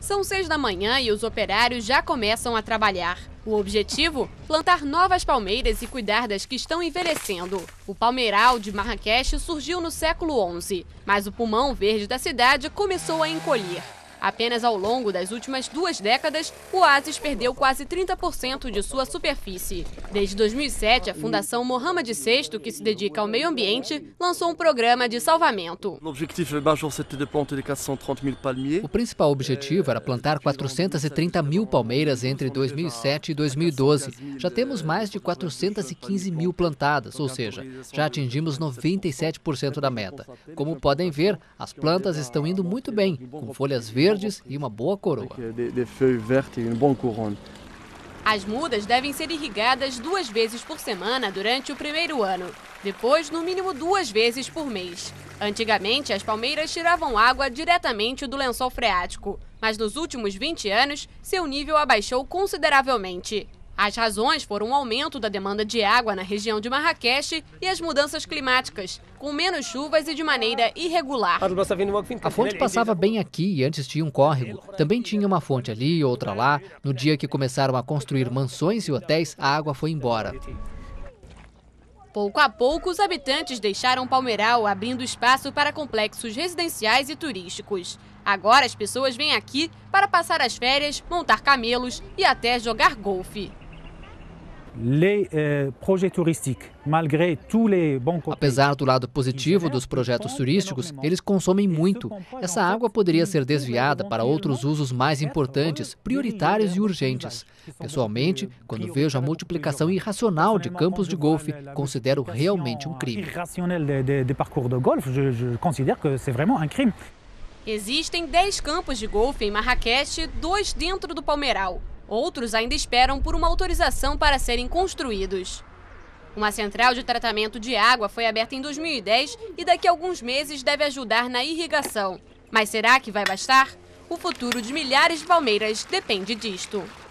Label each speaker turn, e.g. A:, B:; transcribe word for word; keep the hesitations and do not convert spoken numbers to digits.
A: São seis da manhã e os operários já começam a trabalhar. O objetivo? Plantar novas palmeiras e cuidar das que estão envelhecendo. O palmeiral de Marrakech surgiu no século onze, mas o pulmão verde da cidade começou a encolher. Apenas ao longo das últimas duas décadas, o oásis perdeu quase trinta por cento de sua superfície. Desde dois mil e sete, a Fundação Mohammed sexto, que se dedica ao meio ambiente, lançou um programa de salvamento.
B: O principal objetivo era plantar quatrocentas e trinta mil palmeiras entre dois mil e sete e dois mil e doze. Já temos mais de quatrocentas e quinze mil plantadas, ou seja, já atingimos noventa e sete por cento da meta. Como podem ver, as plantas estão indo muito bem, com folhas verdes e uma boa coroa.
A: As mudas devem ser irrigadas duas vezes por semana durante o primeiro ano. Depois, no mínimo duas vezes por mês. Antigamente, as palmeiras tiravam água diretamente do lençol freático, mas nos últimos vinte anos, seu nível abaixou consideravelmente. As razões foram o aumento da demanda de água na região de Marrakech e as mudanças climáticas, com menos chuvas e de maneira irregular.
B: A fonte passava bem aqui e antes tinha um córrego. Também tinha uma fonte ali e outra lá. No dia que começaram a construir mansões e hotéis, a água foi embora.
A: Pouco a pouco, os habitantes deixaram o palmeiral, abrindo espaço para complexos residenciais e turísticos. Agora as pessoas vêm aqui para passar as férias, montar camelos e até jogar golfe.
B: Apesar do lado positivo dos projetos turísticos, eles consomem muito. Essa água poderia ser desviada para outros usos mais importantes, prioritários e urgentes. Pessoalmente, quando vejo a multiplicação irracional de campos de golfe, considero realmente um crime.
A: Existem dez campos de golfe em Marrakech, dois dentro do palmeiral. Outros ainda esperam por uma autorização para serem construídos. Uma central de tratamento de água foi aberta em dois mil e dez e daqui a alguns meses deve ajudar na irrigação. Mas será que vai bastar? O futuro de milhares de palmeiras depende disto.